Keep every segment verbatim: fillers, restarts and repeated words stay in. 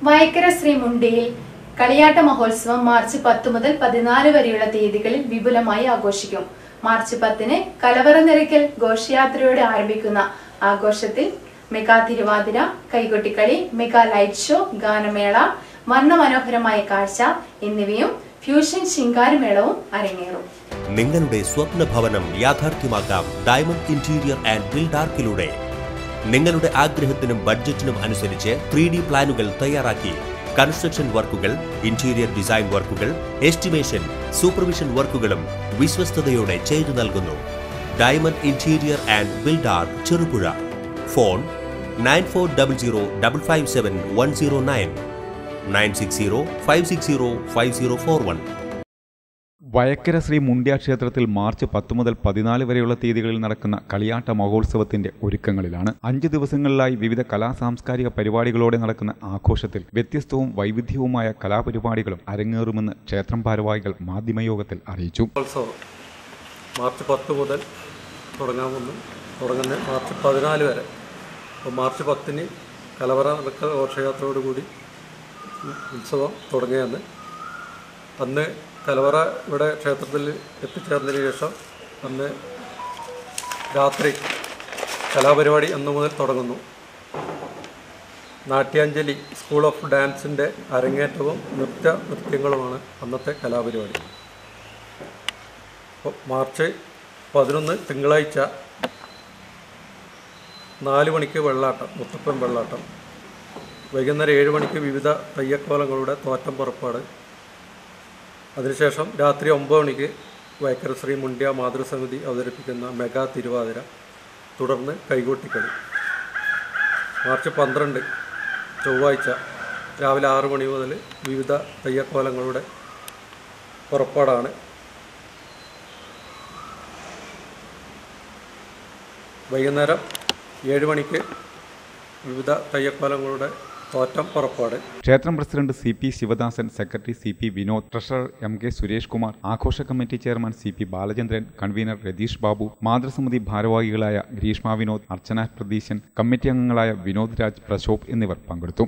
വയക്കര ശ്രീ മുണ്ടിയിൽ കളിയാട്ട മഹോത്സവം മാർച്ച് പത്ത് മുതൽ പതിനാല് വരെയുള്ള തീയതികളിൽ വിപുലമായി ആഘോഷിക്കും. മാർച്ച് പത്തിന് കലവറ നിറയ്ക്കൽ ഘോഷയാത്രയോടെ ആരംഭിക്കുന്ന ആഘോഷത്തിൽ മെഗാ തിരുവാതിര, കൈകൊട്ടിക്കളി, മെഗാ ലൈറ്റ് ഷോ, ഗാനമേള, വർണ്ണമനോഹരമായ കാഴ്ച എന്നിവയും ഫ്യൂഷൻ ശിങ്കാരമേളവും അരങ്ങേറും. നിങ്ങളുടെ സ്വപ്ന ഭവനം യാഥാർത്ഥ്യമാക്കാം ഡയമണ്ട് ഇന്റീരിയർ ആൻഡ് ബിൽഡാർക്കിലൂടെ. നിങ്ങളുടെ ആഗ്രഹത്തിനും ബഡ്ജറ്റിനും അനുസരിച്ച് ത്രീ ഡി പ്ലാനുകൾ തയ്യാറാക്കി കൺസ്ട്രക്ഷൻ വർക്കുകൾ, ഇന്റീരിയർ ഡിസൈൻ വർക്കുകൾ, എസ്റ്റിമേഷൻ, സൂപ്പർവിഷൻ വർക്കുകളും വിശ്വസ്തയോടെ ചെയ്തു നൽകുന്നു. Diamond Interior and Buildark, Cherupuzha. Phone nine four double zero double five seven one zero nine nine six zero five six zero five zero four one. Vayakkara Sri Mundya ക്ഷേത്രത്തിൽ March പത്ത് മുതൽ പതിനാല് വരെയുള്ള തീയതികളിൽ നടക്കുന്ന കളിയാട്ട മഹോത്സവത്തിന്റെ ഒരുക്കങ്ങളിലാണ്. അഞ്ച് ദിവസങ്ങളിലായി വിവിധ കലാ സാംസ്കാരിക പരിപാടികളോടെ നടക്കുന്ന ആഘോഷത്തിൽ വ്യത്യസ്തവും വൈവിധ്യവുമായ കലാപരിപാടികളും അരങ്ങേറുമെന്ന് ക്ഷേത്രം ഭാരവാഹികൾ മാധ്യമയോഗത്തിൽ അറിയിച്ചു. മാർച്ച് പത്ത് മുതൽ തുടങ്ങാമെന്ന് തുടങ്ങുന്ന മാർച്ച് പതിനാല് വരെ. അപ്പോൾ മാർച്ച് പത്തിന് കലവറ നിറയ്ക്കൽ ഘോഷയാത്രയോടുകൂടി ഉത്സവം തുടങ്ങിയെന്ന്. അന്ന് കലവറ ഇവിടെ ക്ഷേത്രത്തിൽ എത്തിച്ചേർന്നതിന് ശേഷം അന്ന് രാത്രി കലാപരിപാടി അന്നു മുതൽ തുടങ്ങുന്നു. നാട്യാഞ്ജലി സ്കൂൾ ഓഫ് ഡാൻസിൻ്റെ അരങ്ങേറ്റവും നൃത്യ നൃത്യങ്ങളുമാണ് അന്നത്തെ കലാപരിപാടി. അപ്പോൾ മാർച്ച് പതിനൊന്ന് തിങ്കളാഴ്ച നാല് മണിക്ക് വെള്ളാട്ടം, മുത്തപ്പൻ വെള്ളാട്ടം. വൈകുന്നേരം ഏഴ് മണിക്ക് വിവിധ തെയ്യക്കോലങ്ങളുടെ തോറ്റം പുറപ്പാട്. അതിനുശേഷം രാത്രി ഒമ്പത് മണിക്ക് വയക്കര ശ്രീ മുണ്ട്യ മാതൃസമിതി അവതരിപ്പിക്കുന്ന മെഗാ തിരുവാതിര, തുടർന്ന് കൈകൊട്ടിക്കളി. മാർച്ച് പന്ത്രണ്ട് ചൊവ്വാഴ്ച രാവിലെ ആറ് മണി മുതൽ വിവിധ തെയ്യക്കോലങ്ങളുടെ പുറപ്പാടാണ്. വൈകുന്നേരം ഏഴ് മണിക്ക് വിവിധ തെയ്യക്കോലങ്ങളുടെ തോറ്റം പുറപ്പാട്. ക്ഷേത്രം president C P Sivadasan, secretary C P Vinod, treasurer M K Suresh Kumar, ആഘോഷ committee chairman C P Balachandran, convener Ratheesh Babu, മാതൃസമിതി ഭാരവാഹികളായ ഗ്രീഷ്മ വിനോദ്, അർച്ചന പ്രതീശൻ, കമ്മിറ്റി അംഗങ്ങളായ വിനോദ് രാജ്, പ്രശോഭ് എന്നിവർ പങ്കെടുത്തു.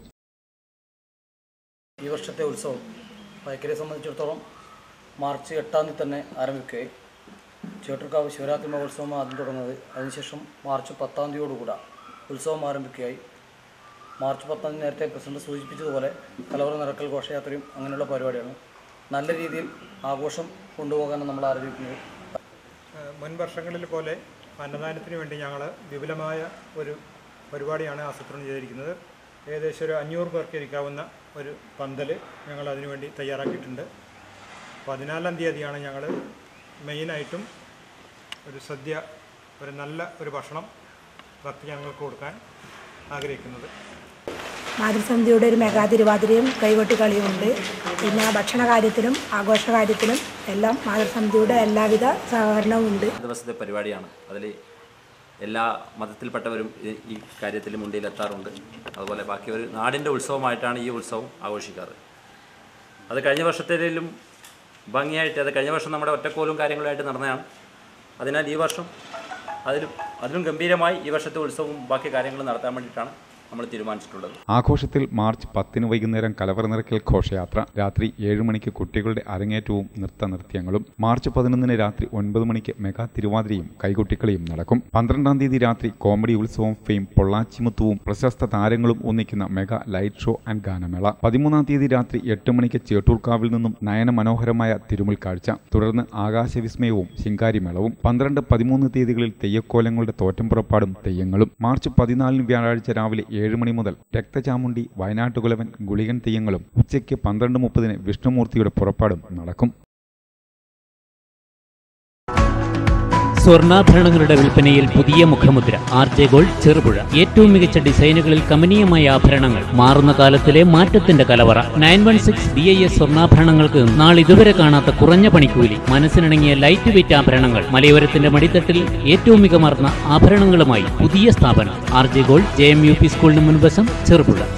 ഈ വർഷത്തെ ഉത്സവം വയക്കരയെ സംബന്ധിച്ചിടത്തോളം മാർച്ച് എട്ടാം തീയതി തന്നെ ആരംഭിക്കുകയും ചേട്ടൂർക്കാവ് ശിവരാത്രി മഹോത്സവം ആദ്യം തുടങ്ങുന്നത്. അതിനുശേഷം മാർച്ച് പത്താം തീയതിയോടുകൂടെ ഉത്സവം ആരംഭിക്കുകയായി. മാർച്ച് പത്താം തീയതി നേരത്തെ പ്രസിഡന്റ് സൂചിപ്പിച്ചതുപോലെ കലവറ നിറയ്ക്കൽ ഘോഷയാത്രയും അങ്ങനെയുള്ള പരിപാടിയാണ്. നല്ല രീതിയിൽ ആഘോഷം കൊണ്ടുപോകാനാണ് നമ്മൾ ആരംഭിക്കുന്നത്. മുൻ വർഷങ്ങളിൽ പോലെ അന്നദാനത്തിന് വേണ്ടി ഞങ്ങൾ വിപുലമായ ഒരു പരിപാടിയാണ് ആസൂത്രണം ചെയ്തിരിക്കുന്നത്. ഏകദേശം ഒരു അഞ്ഞൂറ് പേർക്ക് ഇരിക്കാവുന്ന ഒരു പന്തൽ ഞങ്ങൾ അതിനുവേണ്ടി തയ്യാറാക്കിയിട്ടുണ്ട്. പതിനാലാം തീയതിയാണ് ഞങ്ങൾ മെയിനായിട്ടും ഒരു സദ്യ, ഒരു നല്ല ഒരു ഭക്ഷണം ഭക്തജനങ്ങൾക്ക് കൊടുക്കാൻ ആഗ്രഹിക്കുന്നത്. മാതൃസമിതിയുടെ ഒരു മെഗാ തിരുവാതിരയും കൈകൊട്ടിക്കളിയും ഉണ്ട്. പിന്നെ ഭക്ഷണ കാര്യത്തിലും ആഘോഷ കാര്യത്തിലും എല്ലാം മാതൃസമിതിയുടെ എല്ലാവിധ സഹകരണവും ഉണ്ട്. ദിവസത്തെ പരിപാടിയാണ്. അതിൽ എല്ലാ മതത്തിൽപ്പെട്ടവരും ഈ കാര്യത്തിൽ മുണ്ടിലെത്താറുണ്ട്. അതുപോലെ ബാക്കി ഒരു നാടിൻ്റെ ഉത്സവമായിട്ടാണ് ഈ ഉത്സവം ആഘോഷിക്കാറ്. അത് കഴിഞ്ഞ വർഷത്തേലും ഭംഗിയായിട്ട്, അത് കഴിഞ്ഞ വർഷം നമ്മുടെ ഒറ്റക്കോലും കാര്യങ്ങളായിട്ട് നടന്നതാണ്. അതിനാൽ ഈ വർഷം അതിലും അതിലും ഗംഭീരമായി ഈ വർഷത്തെ ഉത്സവവും ബാക്കി കാര്യങ്ങളും നടത്താൻ വേണ്ടിയിട്ടാണ് നമ്മൾ തീരുമാനിച്ചിട്ടുള്ളത്. ആഘോഷത്തിൽ മാർച്ച് പത്തിന് വൈകുന്നേരം കലവറ നിറയ്ക്കൽ ഘോഷയാത്ര, രാത്രി ഏഴ് മണിക്ക് കുട്ടികളുടെ അരങ്ങേറ്റവും നൃത്ത നൃത്യങ്ങളും, മാർച്ച് പതിനൊന്നിന് രാത്രി ഒൻപത് മണിക്ക് മെഗാ തിരുവാതിരയും കൈകൊട്ടിക്കളിയും നടക്കും. പന്ത്രണ്ടാം തീയതി രാത്രി കോമഡി ഉത്സവം, ഫെയിം, പൊള്ളാച്ചിമുത്തുവും പ്രശസ്ത താരങ്ങളും ഒന്നിക്കുന്ന മെഗാ ലൈറ്റ് ഷോ ആൻഡ് ഗാനമേള. പതിമൂന്നാം തീയതി രാത്രി എട്ട് മണിക്ക് ചേട്ടൂർക്കാവിൽ നിന്നും നയന മനോഹരമായ തിരുമുൽ കാഴ്ച, തുടർന്ന് ആകാശവിസ്മയവും ശിങ്കാരിമേളവും. പന്ത്രണ്ട് പതിമൂന്ന് തീയതികളിൽ തെയ്യക്കോലങ്ങളുടെ തോറ്റം പുറപ്പാടും തെയ്യങ്ങളും. മാർച്ച് പതിനാലിന് വ്യാഴാഴ്ച രാവിലെ ഏഴ് മണി മുതൽ രക്തചാമുണ്ടി, വയനാട്ടുകുലവൻ, ഗുളികൻ തെയ്യങ്ങളും. ഉച്ചയ്ക്ക് പന്ത്രണ്ട് മുപ്പതിന് വിഷ്ണുമൂർത്തിയുടെ പുറപ്പാടും നടക്കും. സ്വർണ്ണാഭരണങ്ങളുടെ വിൽപ്പനയിൽ പുതിയ മുഖമുദ്ര. R J Gold, Cherupuzha. ഏറ്റവും മികച്ച ഡിസൈനുകളിൽ കമനീയമായ ആഭരണങ്ങൾ, മാറുന്ന കാലത്തിലെ മാറ്റത്തിന്റെ കലവറ. Nine one six B I S സ്വർണ്ണാഭരണങ്ങൾക്ക് നാളിതുവരെ കാണാത്ത കുറഞ്ഞ പണിക്കൂലി, മനസ്സിനിണങ്ങിയ ലൈറ്റ് വെയിറ്റ് ആഭരണങ്ങൾ. മലയോരത്തിന്റെ മടിത്തട്ടിൽ ഏറ്റവും മികമാർന്ന ആഭരണങ്ങളുമായി പുതിയ സ്ഥാപനം R J Gold, J M U P സ്കൂളിന് മുൻവശം, ചെറുപുഴ.